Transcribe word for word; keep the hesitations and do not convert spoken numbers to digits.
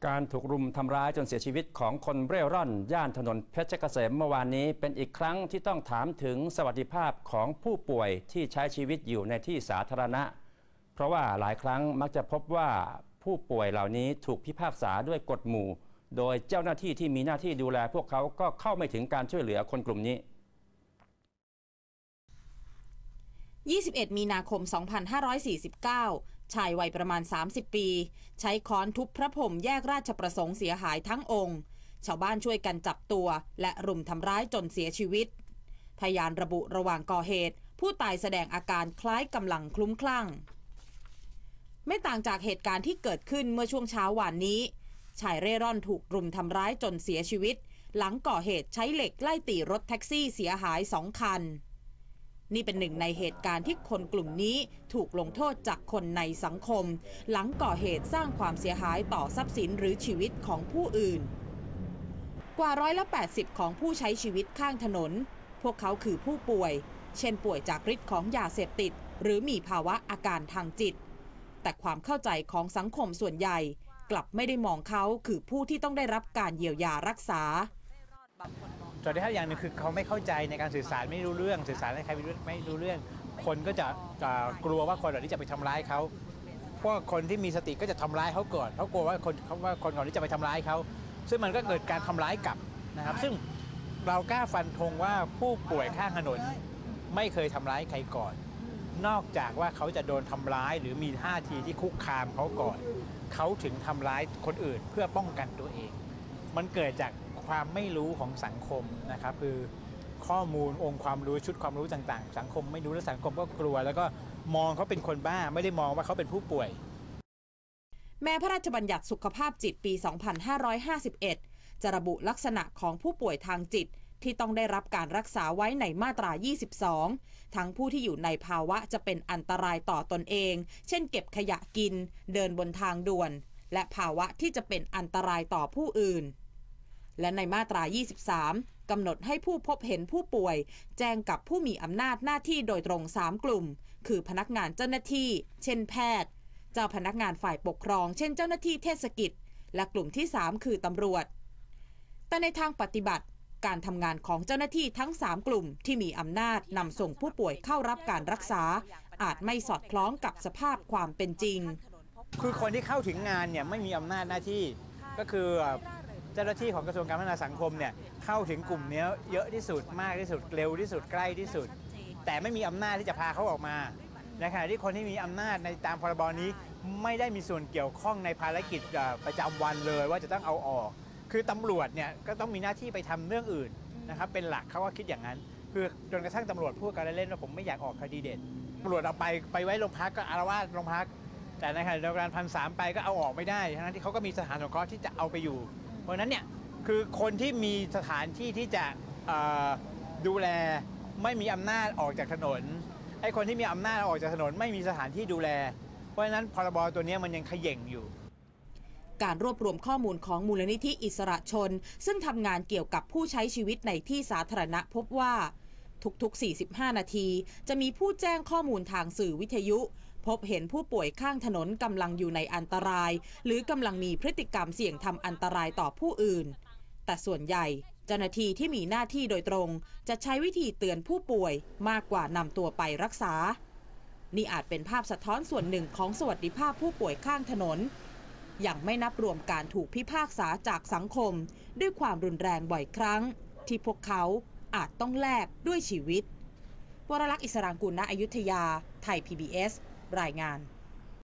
การถูกรุมทำร้ายจนเสียชีวิตของคนเร่ร่อนย่านถนนเพชรเกษมเมื่อวานนี้เป็นอีกครั้งที่ต้องถามถึงสวัสดิภาพของผู้ป่วยที่ใช้ชีวิตอยู่ในที่สาธารณะเพราะว่าหลายครั้งมักจะพบว่าผู้ป่วยเหล่านี้ถูกพิพากษาด้วยกฎหมู่โดยเจ้าหน้าที่ที่มีหน้าที่ดูแลพวกเขาก็เข้าไม่ถึงการช่วยเหลือคนกลุ่มนี้ยี่สิบเอ็ดมีนาคมสองพันห้าร้อยสี่สิบเก้าชายวัยประมาณสามสิบปีใช้ค้อนทุบพระพรหมแยกราชประสงค์เสียหายทั้งองค์ชาวบ้านช่วยกันจับตัวและรุมทำร้ายจนเสียชีวิตพยานระบุระหว่างก่อเหตุผู้ตายแสดงอาการคล้ายกำลังคลุ้มคลั่งไม่ต่างจากเหตุการณ์ที่เกิดขึ้นเมื่อช่วงเช้าวานนี้ชายเร่ร่อนถูกรุมทำร้ายจนเสียชีวิตหลังก่อเหตุใช้เหล็กไล่ตีรถแท็กซี่เสียหายสองคันนี่เป็นหนึ่งในเหตุการณ์ที่คนกลุ่มนี้ถูกลงโทษจากคนในสังคมหลังก่อเหตุสร้างความเสียหายต่อทรัพย์สินหรือชีวิตของผู้อื่นกว่าร้อยละแปดสิบของผู้ใช้ชีวิตข้างถนนพวกเขาคือผู้ป่วยเช่นป่วยจากฤทธิ์ของยาเสพติดหรือมีภาวะอาการทางจิตแต่ความเข้าใจของสังคมส่วนใหญ่กลับไม่ได้มองเขาคือผู้ที่ต้องได้รับการเยียวยารักษาส่วนที่ถ้าอย่างหนึ่งคือเขาไม่เข้าใจในการสื่อสารไม่รู้เรื่องสื่อสารให้ใครไม่รู้เรื่องคนก็จะจะกลัวว่าคนเหล่านี้จะไปทำร้ายเขาเพราะคนที่มีสติก็จะทำร้ายเขาก่อนเขากลัวว่าคนเขาว่าคนเหล่านี้จะไปทำร้ายเขาซึ่งมันก็เกิดการทำร้ายกลับนะครับซึ่งเรากล้าฟันธงว่าผู้ป่วยข้างถนนไม่เคยทำร้ายใครก่อนนอกจากว่าเขาจะโดนทำร้ายหรือมีท่าทีที่คุกคามเขาก่อนเขาถึงทำร้ายคนอื่นเพื่อป้องกันตัวเองมันเกิดจากความไม่รู้ของสังคมนะครับคือข้อมูลองค์ความรู้ชุดความรู้ต่างๆสังคมไม่รู้และสังคมก็กลัวแล้วก็มองเขาเป็นคนบ้าไม่ได้มองว่าเขาเป็นผู้ป่วยแม้พระราชบัญญัติสุขภาพจิตปีสองพันห้าร้อยห้าสิบเอ็ดจะระบุลักษณะของผู้ป่วยทางจิตที่ต้องได้รับการรักษาไว้ในมาตรายี่สิบสองทั้งผู้ที่อยู่ในภาวะจะเป็นอันตรายต่อตนเองเช่นเก็บขยะกินเดินบนทางด่วนและภาวะที่จะเป็นอันตรายต่อผู้อื่นและในมาตรายี่สิบสามกำหนดให้ผู้พบเห็นผู้ป่วยแจ้งกับผู้มีอำนาจหน้าที่โดยตรงสามกลุ่มคือพนักงานเจ้าหน้าที่เช่นแพทย์เจ้าพนักงานฝ่ายปกครองเช่นเจ้าหน้าที่เทศกิจและกลุ่มที่สามคือตำรวจแต่ในทางปฏิบัติการทำงานของเจ้าหน้าที่ทั้งสามกลุ่มที่มีอำนาจนำส่งผู้ป่วยเข้ารับการรักษาอาจไม่สอดคล้องกับสภาพความเป็นจริงคือคนที่เข้าถึงงานเนี่ยไม่มีอำนาจหน้าที่ก็คือเจ้าหน้าที่ของกระทรวงการพัฒนาสังคมเนี่ยเข้าถึงกลุ่มนี้เยอะที่สุดมากที่สุดเร็วที่สุดใกล้ที่สุดแต่ไม่มีอำนาจที่จะพาเขาออกมาในขณะที่คนที่มีอำนาจในตามพรบนี้ไม่ได้มีส่วนเกี่ยวข้องในภารกิจประจำวันเลยว่าจะต้องเอาออกคือตำรวจเนี่ยก็ต้องมีหน้าที่ไปทำเรื่องอื่นนะครับเป็นหลักเขาก็คิดอย่างนั้นคือจนกระทั่งตำรวจพูดกันเล่นว่าผมไม่อยากออกคดีเด่นตำรวจเอาไปไปไว้โรงพักก็อารวาสโรงพักแต่ในขณะเดียวกันพันสามไปก็เอาออกไม่ได้ทั้งที่เขาก็มีสถานสงเคราะห์ที่จะเอาไปอยู่เพราะนั้นเนี่ยคือคนที่มีสถานที่ที่จะดูแลไม่มีอำนาจออกจากถนนไอ้คนที่มีอำนาจออกจากถนนไม่มีสถานที่ดูแลเพราะฉะนั้นพรบตัวนี้มันยังเขย่งอยู่การรวบรวมข้อมูลของมูลนิธิอิสระชนซึ่งทำงานเกี่ยวกับผู้ใช้ชีวิตในที่สาธารณะพบว่าทุกๆสี่สิบห้านาทีจะมีผู้แจ้งข้อมูลทางสื่อวิทยุพบเห็นผู้ป่วยข้างถนนกำลังอยู่ในอันตรายหรือกำลังมีพฤติกรรมเสี่ยงทำอันตรายต่อผู้อื่นแต่ส่วนใหญ่เจ้าหน้าที่ที่มีหน้าที่โดยตรงจะใช้วิธีเตือนผู้ป่วยมากกว่านำตัวไปรักษานี่อาจเป็นภาพสะท้อนส่วนหนึ่งของสวัสดิภาพผู้ป่วยข้างถนนยังไม่นับรวมการถูกพิพากษาจากสังคมด้วยความรุนแรงบ่อยครั้งที่พวกเขาอาจต้องแลกด้วยชีวิตวรลักษณ์ อิสรางกูล ณ อยุธยาไทย พี บี เอส รายงาน